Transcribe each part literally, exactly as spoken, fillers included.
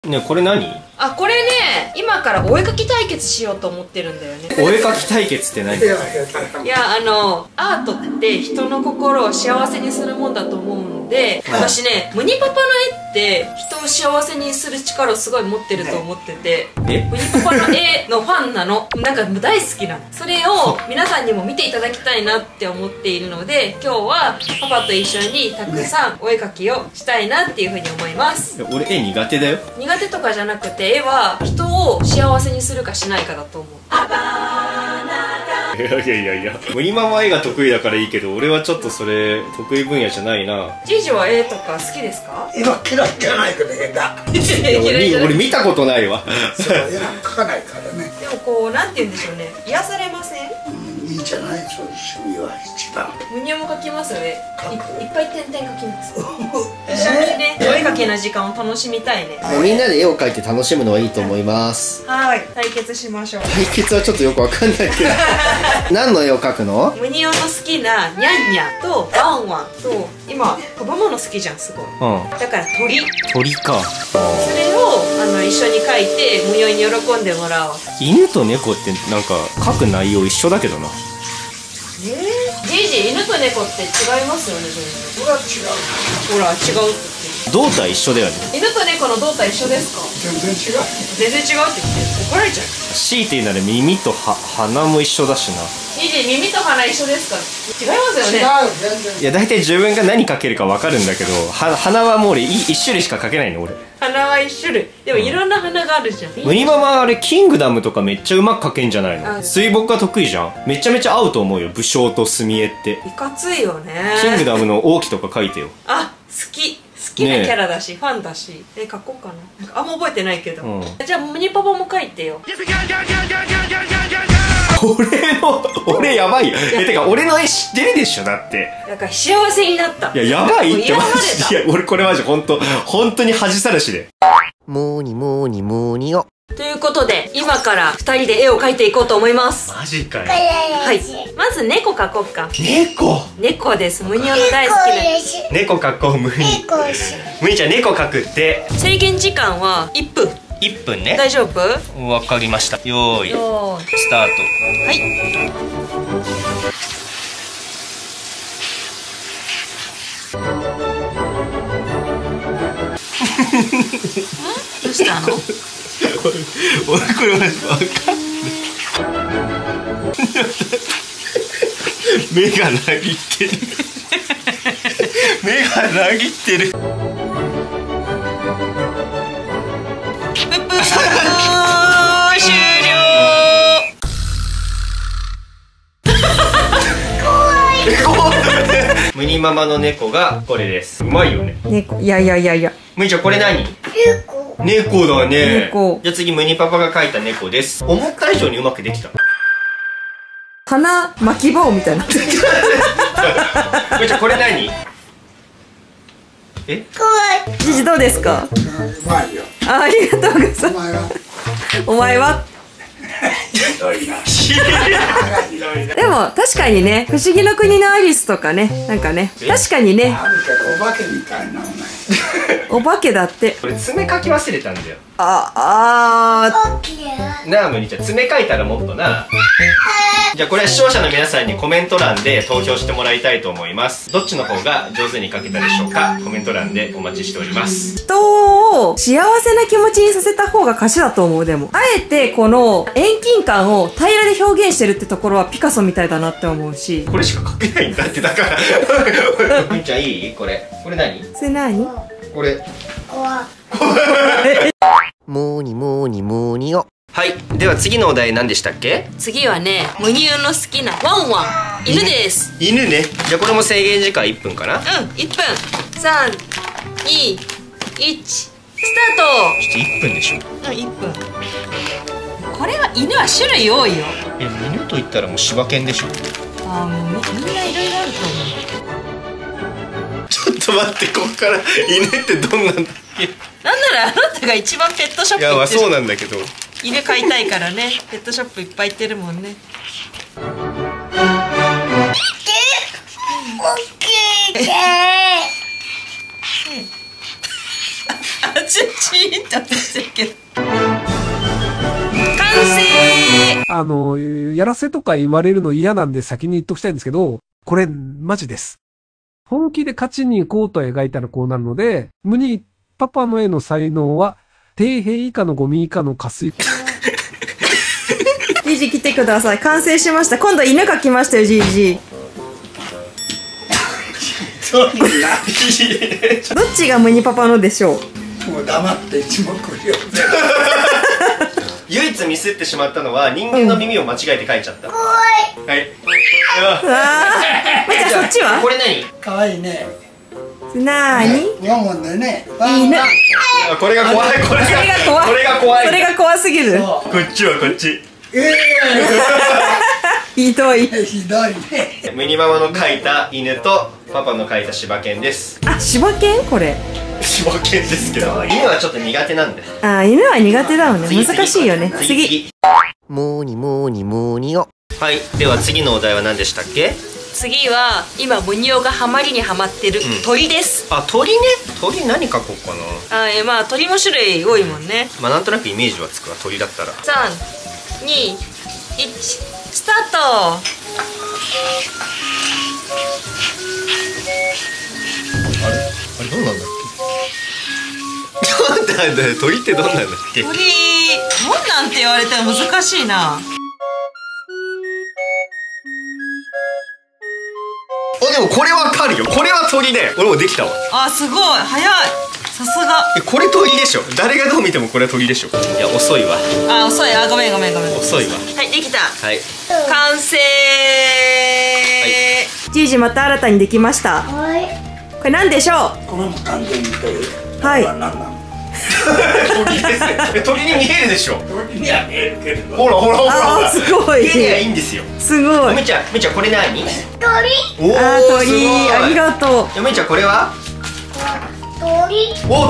ね、これ何？ あ、これね、今からお絵かき対決しようと思ってるんだよね。 お絵かき対決って何？ いや、あの、アートって人の心を幸せにするもんだと思うんで、私ね、ムニパパの絵って人を幸せにする力をすごい持ってると思ってて、 え？ ムニパパの絵のファンなの。なんか大好きなの。それを皆さんにも見ていただきたいなって思っているので、今日はパパと一緒にたくさんお絵かきをしたいなっていうふうに思います。 俺絵苦手だよ。 苦手とかじゃなくて、絵は人を幸せにするかしないかだと思う。 いやいやいやいや、ムニママ絵が得意だからいいけど、俺はちょっとそれ得意分野じゃないな。 ジージは絵とか好きですか？ 絵は嫌いじゃないけど絵が俺, 俺見たことないわ。 そう、絵は描かないからね。 でもこう、なんて言うんでしょうね、癒されません？ うん、いいじゃない、そういう趣味は一番。 ムニオも描きますよね。い, いっぱい点々描きます。 えー、 一緒にね、お絵かきの時間を楽しみたいね。 みんなで絵を描いて楽しむのはいいと思います。 はい、対決しましょう。 対決はちょっとよくわかんないけど。何の絵を描くの？ ムニオの好きなニャンニャンとワンワンと、今飛ぶもの好きじゃん、すごい。 うん。 だから鳥。 鳥か。 それをあの一緒に描いてムニオに喜んでもらおう。 犬と猫ってなんか描く内容一緒だけどな。 えー、ジージー、犬と猫って違いますよね、全然。 それは違う。 ほら、違うって。 胴体一緒だよね。 犬と猫の胴体一緒ですか？ 全然違う。 全然違うって言って怒られちゃう。 強いて言うなら耳とは鼻も一緒だしな。 ジージー、耳と鼻一緒ですか？違いますよね。 違う、全然。 いや、大体自分が何描けるか分かるんだけど、は鼻はもう俺い一種類しか描けないの俺。 鼻は一種類。でもいろんな鼻があるじゃん。 ムニママあれキングダムとかめっちゃうまく描けんじゃないあの？水墨画得意じゃん。めちゃめちゃ合うと思うよ、武将と墨絵って。 いかついよね。 キングダムの王騎とか描いてよ。 あ、好き。好きなキャラだし、ファンだし。え、描こうかな。なんかあんま覚えてないけど。 うん、 じゃあムニパパも描いてよ。 俺の俺やばいよ。え、てか俺の絵知ってるでしょ、だって。 なんか幸せになった。 いや、やばいってマジで。いやや、俺これマジほんと本当に恥さらしで。 もーにもーにもーによ。 ということで、今からふたりで絵を描いていこうと思います。 マジかよ。 はい。まず猫描こうか。 猫。 猫です。ムニオの大好きな。 猫描こう、ムニ。ムニちゃん猫描くって。 制限時間はいっぷん。 いっぷんね。 大丈夫？ わかりました。よーい。 よーい。 スタート。 はい。どうしたの？ 俺これマジわかんない。目がなぎってる。目がなぎってる。 プップー終了。 ムニママの猫がこれです。うまいよね。 猫、いやいやいやいや。 ムニちゃんこれ何？猫。猫だね。 猫。 じゃあ次ムニパパが描いた猫です。思った以上にうまくできた。 鼻巻き棒みたいな。 ムニちゃんこれ何？え？ ジジどうですか？ うまいよ。 あ、ありがとうございます。 お前は。 お前は。 ひどいな。 でも確かにね、不思議の国のアリスとかね、なんかね、確かにね、 あるけどお化けみたいなお前。 お化けだって。 これ爪描き忘れたんだよ。 あ、あーなあムニちゃん爪描いたらもっとな。じゃあこれは視聴者の皆さんにコメント欄で投票してもらいたいと思います。どっちの方が上手に描けたでしょうか？コメント欄でお待ちしております。 人を幸せな気持ちにさせた方が勝ちだと思う。でもあえてこの遠近感を平らで表現してるってところはピカソみたいだなって思うし。 これしか描けないんだってだから。ムニちゃんいい？これこれ何？ それ何？ これもーにもーにもーによ。 はい、では次のお題何でしたっけ？ 次はね、ムニオの好きなワンワン、犬です。 犬ね。じゃあこれも制限時間いっぷんかな？ うん、いっぷん。さん、に、いち、スタート。 いっぷんでしょ。 うん、いっぷん。これは犬は種類多いよ。 え、犬と言ったらもう柴犬でしょ。 ああ、もうみ、みんないろいろあると思う。 ちょっと待って、ここから犬ってどんなんだっけ？ なんならあなたが一番ペットショップいや、まあ行ってる。 そうなんだけど。 犬飼いたいからね、ペットショップいっぱい行ってるもんね。 あちちーって音してるけど。完成。 あの、やらせとか言われるの嫌なんで先に言っときたいんですけど、これ、マジです。本気で勝ちに行こうと描いたらこうなるので、ムニパパの絵の才能は、底辺以下のゴミ以下の下水。 ジジ来てください。完成しました。今度犬描きましたよ、ジジ。どっちがムニパパのでしょう。 もう黙って一目瞭然。 唯一ミスってしまったのは人間の耳を間違えて描いちゃった。はい。 ああ。待って、そっちはこれ何？ 可愛いね。 なーに？ 日本語でね。 犬。 これが怖い。これが怖い。これが怖い。 それが怖すぎる。 こっちはこっち。 ええ。 ひどい。 ひどいね。 ミニママの描いた犬とパパの描いた柴犬です。 あ、柴犬これ。 柴犬ですけど、犬はちょっと苦手なんで。 あ、犬は苦手だもんね。難しいよね。次。 もーにもーにもーによ。 はい、では次のお題は何でしたっけ？ 次は今ムニオがハマりにハマってる鳥です。 あ、鳥ね。鳥何描こうかな。 あ、え、まあ鳥の種類多いもんね。 まあなんとなくイメージはつくわ、鳥だったら。 さん、に、いち、スタート。 あれ、あれどうなんだっけ？どうなんだよ、鳥ってどうなんだっけ？ 鳥、どんなんて言われたら難しいな。 あ、でもこれわかるよ。これは鳥だよ。俺もできたわ。 あ、すごい早い。さすが。 え、これ鳥でしょ。誰がどう見てもこれは鳥でしょ。いや、遅いわ。 あ、遅い。あ、ごめんごめんごめん。 遅いわ。 はい、できた。 はい。 完成。 いじいじまた新たにできました。 はい。 これなんでしょこれも完全に鳥。 はい。 これは何なの？ 鳥ですね。え、鳥に見えるでしょ。 鳥には見えるけど。 ほらほらほう。 ら。 あ、すごい。 見えりゃいいんですよ。 すごい。 みーちゃん、みーちゃん、これ何？鳥。おあ、鳥、ありがとう。 じゃ、みーちゃん、これは？ 鳥。 お、 お、鳥、すごい。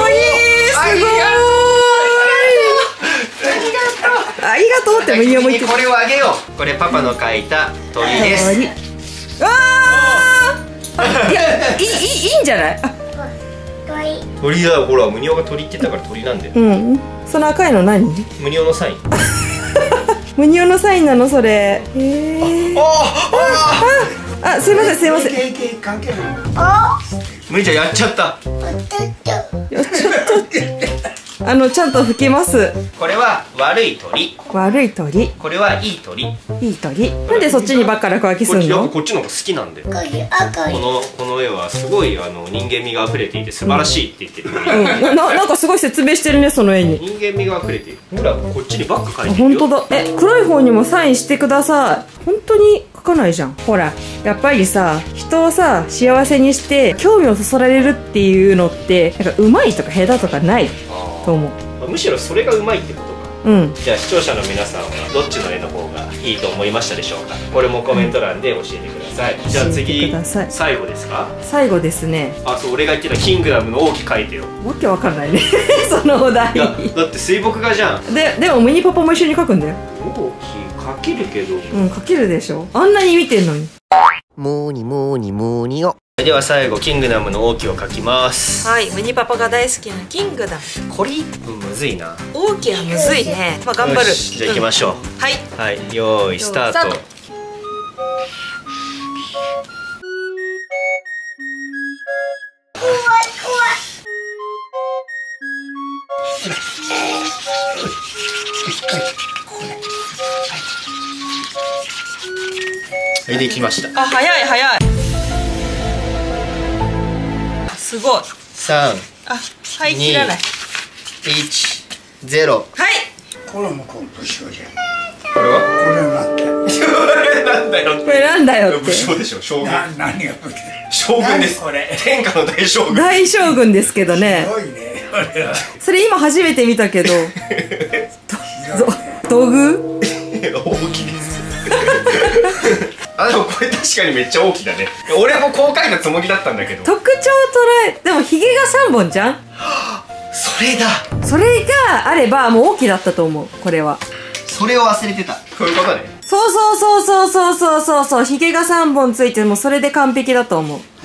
ありがとうってムニオも言ってこれをあげよう。これパパの描いた鳥です。 鳥。わあ。いや、いい、いい、いいんじゃない？あ、 鳥だよ、ほら、ムニオが鳥って言ったから鳥なんだよ。 うん。その赤いの何？ ムニオのサイン。 ムニオのサインなのそれ。へえ。 ああ、あ、すいませんすいません。 経験関係ない。 むいちゃんやっちゃった。 やっちゃった。あのちゃんと吹けます。 これは悪い鳥。 悪い鳥。 これはいい鳥。 いい鳥。なんでそっちにばっか落書きすこっちやっぱるの？ こっちの方が好きなんで。このこの絵はすごいあの人間味が溢れていて素晴らしいって言ってる。 うん、ななんかすごい説明してるねその絵に。 人間味が溢れている。ほらこっちにばっか描いてるよ。 本当だ。え、黒い方にもサインしてください。本当に書かないじゃん。ほら、やっぱりさ、人をさ幸せにして興味をそそられるっていうのってなんかうまいとか下手とかないと思う。 むしろそれがうまいってことか。 うん。 じゃあ視聴者の皆さんはどっちの絵の方がいいと思いましたでしょうか。これもコメント欄で教えてください。じゃあ教え次てください。 最後ですか。 最後ですね。 あ、そう、俺が言ってたキングダムの王騎描いてよ。 わけわかんないねそのお題。 いやだって水墨画じゃん。 ででもミニパパも一緒に書くんだよ。 王騎描けるけど。 うん、書けるでしょ。あんなに見てんのに。 もーにもーにもーによ。 では最後キングダムの王騎を描きます。 はい、ミニパパが大好きなキングダム。 これ一分むずいな。 王騎はむずいね。まあ頑張る。 よしじゃあ行きましょう、 うん、はいはい、よーいスタート。 スタート。 はい、できました。 あ、早い早い。すごい。 三、 あ、はい、切らない。 一、ゼロ。 はい。 これもこの武将じゃん。 これは？ これなんて。 なんだよ。 これなんだよって。 武将でしょ、将軍。 な何が武将？ 将軍です。 これ。 天下の大将軍。 大将軍ですけどね。 すごいね。これは。 それ今初めて見たけど。ど道具？ 大きいです。あ、でもこれ確かにめっちゃ大きいだね。俺もこう描いたつもりだったんだけど。 特徴捉え、でもヒゲがさんぼんじゃん。 それだ。 それがあればもう大きだったと思う。これは。 それを忘れてた。こういうことね。 そうそうそうそうそうそうそうそう。ヒゲがさんぼんついてもうそれで完璧だと思う。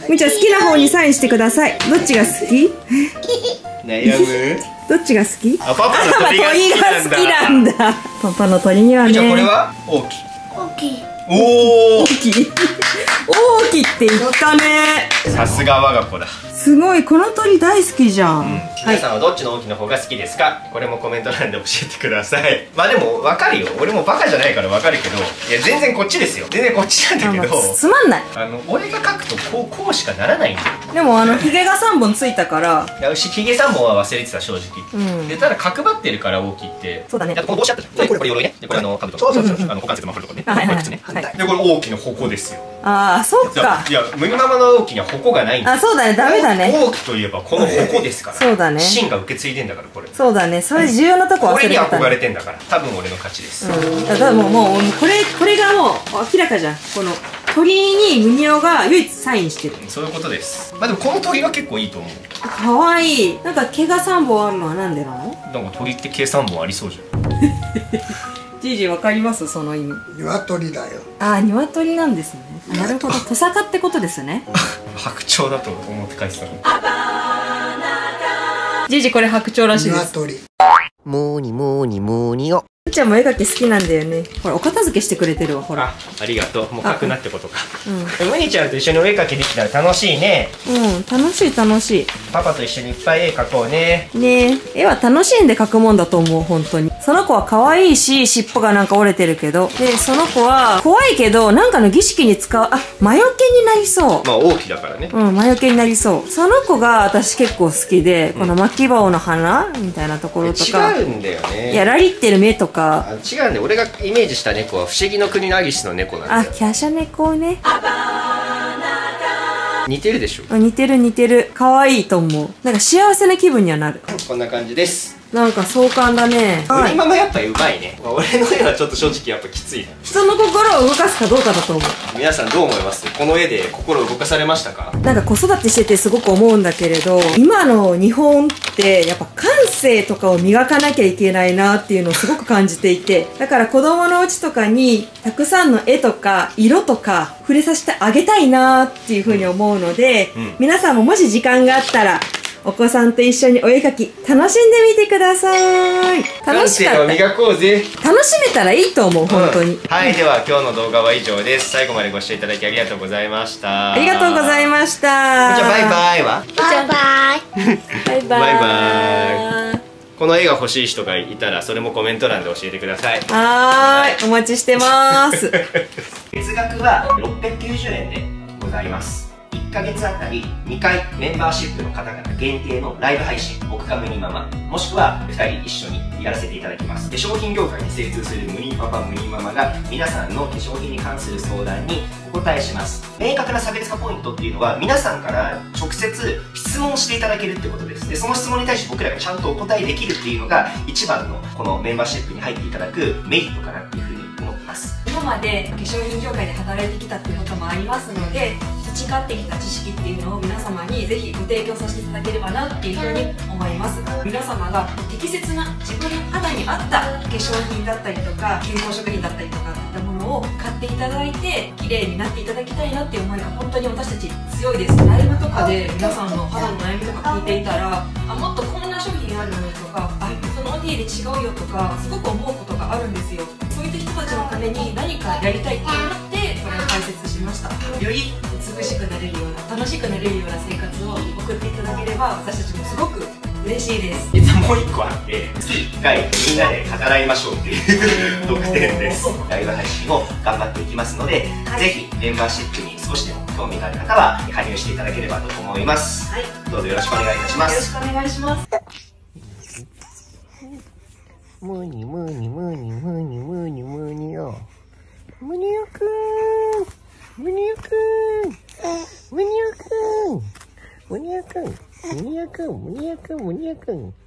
みーちゃん好きな方にサインしてください。どっちが好き？ 悩む？ どっちが好き？ あ、パパの鳥が好きなんだ。 鳥が好きなんだ。パパの鳥にはね。 じゃあこれは大きい。 大きい。 おお。 大きい。大きいって言ったね。 さすが我が子だ。 すごい、この鳥大好きじゃん。 うん、皆さんはどっちの大きな方が好きですか？これもコメント欄で教えてください。まあでも分かるよ。俺もバカじゃないから分かるけど、いや全然こっちですよ。全然こっちなんだけど、 つまんない。 あの俺が描くとこうこうしかならないんだよ。 でもあのヒゲがさんぼんついたから。 いや、ひげさんぼんは忘れてた正直。 うん。 でただ角張ってるから大きいって。 そうだね。 だってこの帽子あったじゃん。でこれこれ鎧ね。でこれあの兜とか。そうそうそう。あの股関節守るとこね。 はいはいはいこれ靴ね。 はいでこれ大きな矛ですよ。 ああ、そうか。 いや、ムニママの大きな矛がないんだよ。 あ、そうだね、ダメだね。 大きといえばこの矛ですから。 そうだね。 芯が受け継いでんだからこれ。 そうだね、それ重要なとこ忘これにれてた。 憧れてんだから、多分俺の勝ちです。 うん。だからもう、もう、これ、これがもう明らかじゃん。この鳥にムニオが唯一サインしてる。 そういうことです。まあでもこの鳥は結構いいと思う。 かわいい。なんか毛がさんぼんあるのはなんでなの？ なんか鳥って毛さんぼんありそうじゃん。 じいじわかりますその意味？ 鶏だよ。 ああ、鶏なんですね。なるほど、トサカってことですね。 白鳥だと思って書いてたの。 じいじこれ白鳥らしいです。 鶏。 もーにもーにもーによ。 みーちゃんも絵描き好きなんだよね。ほら、お片付けしてくれてるわ、ほら。 あ、ありがとう。もう描くなってことか。 うん。 ムニちゃんと一緒にお絵描きできたら楽しいね。 うん、楽しい楽しパパと一緒にいっぱい絵描こうね。 い。ねえ、絵は楽しんで描くもんだと思う、本当に。その子は可愛いし、尻尾がなんか折れてるけど。で、その子は怖いけど、なんかの儀式に使う、あ、魔除けになりそう。 まあ大きだからね。 うん、魔除けになりそう。その子が私結構好きで、この巻き棒の花みたいなところとか。 違うんだよね。 いや、ラリってる目とか。 あ、違うんだよ。俺がイメージした猫は不思議の国のアリスの猫なんだあ、 よ。 キャシャ猫ね。 似てるでしょ。 あ、似てる似てる。可愛いと思う。なんか幸せな気分にはなる。 こんな感じです。 なんか壮観だね。 ムニママやっぱりうまいね。俺の絵はちょっと正直やっぱきついな。 人の心を動かすかどうかだと思う。 皆さんどう思います？この絵で心を動かされましたか？ なんか子育てしててすごく思うんだけれど、今の日本ってやっぱ感性とかを磨かなきゃいけないなっていうのをすごく感じていて、だから子供のうちとかにたくさんの絵とか色とか触れさせてあげたいなっていうふうに思うので、 うんうん、 皆さんももし時間があったらお子さんと一緒にお絵描き楽しんでみてください。楽しかった。 感性を磨こうぜ。 楽しめたらいいと思う、本当に、 うん、はい、では今日の動画は以上です。最後までご視聴いただきありがとうございました。 ありがとうございました。 じゃあバイバイはバイバイ。 バイバイ。 バイバイ。この絵が欲しい人がいたらそれもコメント欄で教えてください。 はーい、お待ちしてます月額はろっぴゃくきゅうじゅうえんでございます。いっかげつあたりにかいメンバーシップの方々限定のライブ配信、僕かムニママ、もしくはふたり一緒にやらせていただきます。化粧品業界に精通するムニパパ、ムニママが皆さんの化粧品に関する相談にお答えします。明確な差別化ポイントっていうのは皆さんから直接質問していただけるってことです。で、その質問に対して僕らがちゃんとお答えできるっていうのが一番のこのメンバーシップに入っていただくメリットかなっていうふうに思ってます。 今まで化粧品業界で働いてきたっていうこともありますので、培ってきた知識っていうのを皆様にぜひご提供させていただければなっていうふうに思います。皆様が適切な自分の肌に合った化粧品だったりとか健康食品だったりとかそういったものを買っていただいて綺麗になっていただきたいなっていう思いが本当に私たち強いです。ライブとかで皆さんの肌の悩みとか聞いていたら、あ、もっとこんな商品あるのにとか、あ、そのお手入れ違うよとかすごく思うことがあるんですよ。そういった人たちのために何かやりたいって思ってこれを解説しました。より美しくなれるような楽しくなれるような生活を送っていただければ私たちもすごく嬉しいです。 実はもう一個あって、月いっかいみんなで語らいましょうっていう特典です。ライブ配信を頑張っていきますので、はい、ぜひメンバーシップに少しでも興味がある方は加入していただければと思います。はい、どうぞよろしくお願いいたします。 よろしくお願いします。 むにむにむにむにむにむによ。むによくん。むによくん。むによくん。むによくん。むによくん。むによくん。むによくん。